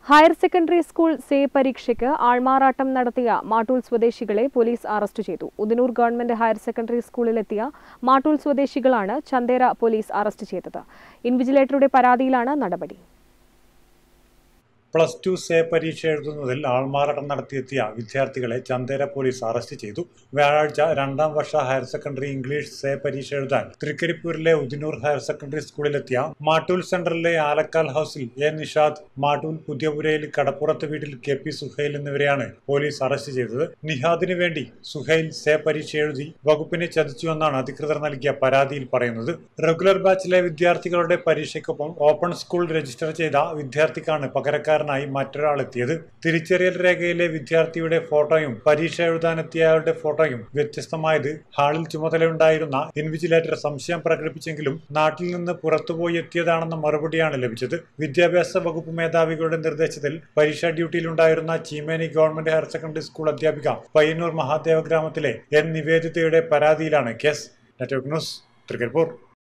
Higher secondary school say പരീക്ഷയ്ക്ക് ആൾമാറാട്ടം നടത്തിയ Mattool സ്വദേശികളെ police arrest ചെയ്തു. ഉദിനൂർ ഗവൺമെന്റ് ഹയർ സെക്കൻഡറി സ്കൂളിലെത്തിയ മാട്ടൂൽ സ്വദേശികളാണ് ചന്ദേര പോലീസ് അറസ്റ്റ് ചെയ്തത്. ഇൻവിജിലേറ്ററുടെ പരാതിയിലാണ് നടപടി. +2 സേ പരീക്ഷ എഴുതുന്നതിൽ ആൾമാറാട്ടം നടത്തിയെത്തിയ വിദ്യാർത്ഥികളെ ചന്ദേര പോലീസ് അറസ്റ്റ് ചെയ്തു. വ്യാഴാഴ്ച 2ാം വർഷ ഹയർ സെക്കൻഡറി ഇംഗ്ലീഷ് സേ പരീക്ഷ എഴുതാൻ തൃക്കരിപ്പൂരിലെ ഉദിനൂർ ഹയർ സെക്കൻഡറി സ്കൂളിലെത്തിയ മാട്ടൂൽ സെന്ററിലെ ആലക്കാൽ ഹൌസിൽ എ നിഷാദ്, മാട്ടൂൽ പുതിയപുരയിൽ കടപ്പുറത്ത് വീട്ടിൽ KP സുഹൈൽ എന്നിവരെയാണ് പോലീസ് അറസ്റ്റ് ചെയ്തത്. നിഹാദിന് വേണ്ടി സുഹൈൽ സേ പരീക്ഷ എഴുതി വകുപ്പിനെ ചതിച്ചുവെന്നാണ് അധികൃതർ നൽകിയ പരാതിയിൽ പറയുന്നത്. റെഗുലർ ബാച്ചിലെ വിദ്യാർത്ഥികളുടെ പരീക്ഷയ്ക്കൊപ്പം ഓപ്പൺ സ്കൂൾ രജിസ്റ്റർ ചെയ്ത വിദ്യാർത്ഥിക്കാണ് പകരക്കാരൻ മറ്റൊരാളെത്തിയത്. തിരിച്ചറിയൽ രേഖയിലെ വിദ്യാർത്ഥിയുടെ ഫോട്ടോയും പരീക്ഷ എഴുതാനെത്തിയയാളുടെ ഫോട്ടോയും വ്യത്യസ്തമായത് ഹാളിൽ ചുമതലയുണ്ടായിരുന്ന ഇൻവിജിലേറ്റർ സംശയം പ്രകടിപ്പിച്ചെങ്കിലും നാട്ടിൽ നിന്ന് പുറത്തുപോയി എത്തിയതാണെന്ന മറുപടിയാണ് ലഭിച്ചത്. വിദ്യാഭ്യാസ വകുപ്പ് മേധാവികളുടെ നിർദ്ദേശത്തിൽ പരീക്ഷാ ഡ്യൂട്ടിയിലുണ്ടായിരുന്ന Cheemeni government higher secondary school അധ്യാപിക പയ്യന്നൂർ മഹാദേവ ഗ്രാമത്തിലെ N നിവേദിതയുടെ പരാതിയിലാണ് കേസ്. Network news, Trikaripur.